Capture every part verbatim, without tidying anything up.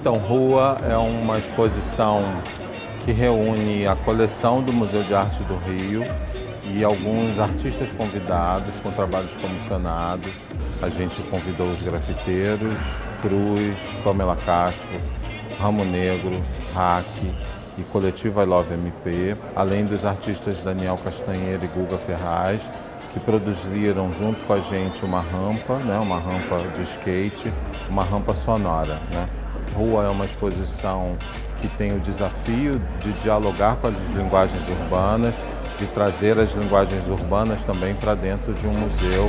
Então, Rua é uma exposição que reúne a coleção do Museu de Arte do Rio e alguns artistas convidados com trabalhos comissionados. A gente convidou os grafiteiros, Cruz, Pamela Castro, Ramo Negro, Hack e Coletivo I Love M P, além dos artistas Daniel Castanheira e Guga Ferraz, que produziram junto com a gente uma rampa, né, uma rampa de skate, uma rampa sonora, né. Rua é uma exposição que tem o desafio de dialogar com as linguagens urbanas, de trazer as linguagens urbanas também para dentro de um museu.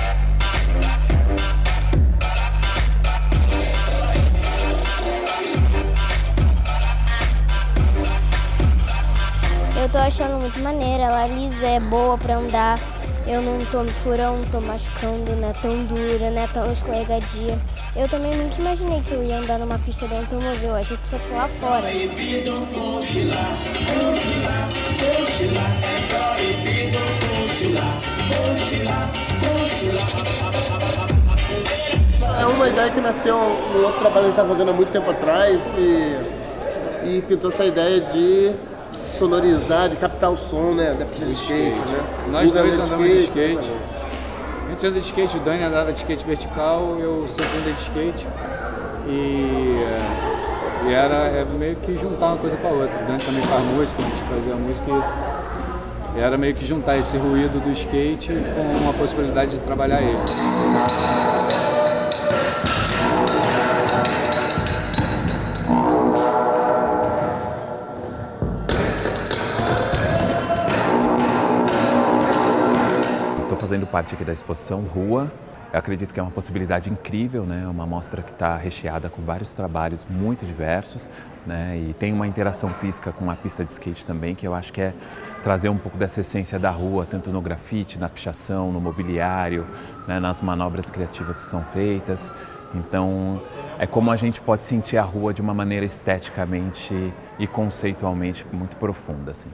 Eu tô achando muito maneira, ela lisa, é boa pra andar. Eu não tô me furando, não tô machucando, não é tão dura, não é tão escorregadia. Eu também nunca imaginei que eu ia andar numa pista dentro do museu, eu achei que fosse lá fora. É uma ideia que nasceu no outro trabalho que a gente estava fazendo há muito tempo atrás e, e pintou essa ideia de sonorizar, de captar o som, né, da pista de skate, né? Nós dois de andamos de skate. skate. A gente anda de skate, o Dani andava de skate vertical, eu sempre andei de skate. E, e era é meio que juntar uma coisa com a outra. O Dani também faz música, a gente fazia música e era meio que juntar esse ruído do skate com a possibilidade de trabalhar ele. Estou fazendo parte aqui da exposição Rua. Eu acredito que é uma possibilidade incrível, né? Uma mostra que está recheada com vários trabalhos muito diversos, né? E tem uma interação física com a pista de skate também, que eu acho que é trazer um pouco dessa essência da rua, tanto no grafite, na pichação, no mobiliário, né? Nas manobras criativas que são feitas. Então, é como a gente pode sentir a rua de uma maneira esteticamente e conceitualmente muito profunda, assim.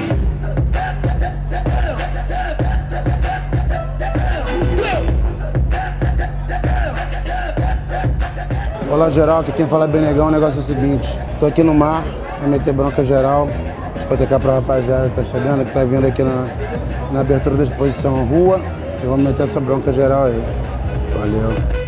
Olá geral, aqui quem fala é Benegão, o negócio é o seguinte, tô aqui no mar, vou meter bronca geral, discotecar pra rapaziada que tá chegando, que tá vindo aqui na, na abertura da exposição Rua, e vamos meter essa bronca geral aí. Valeu.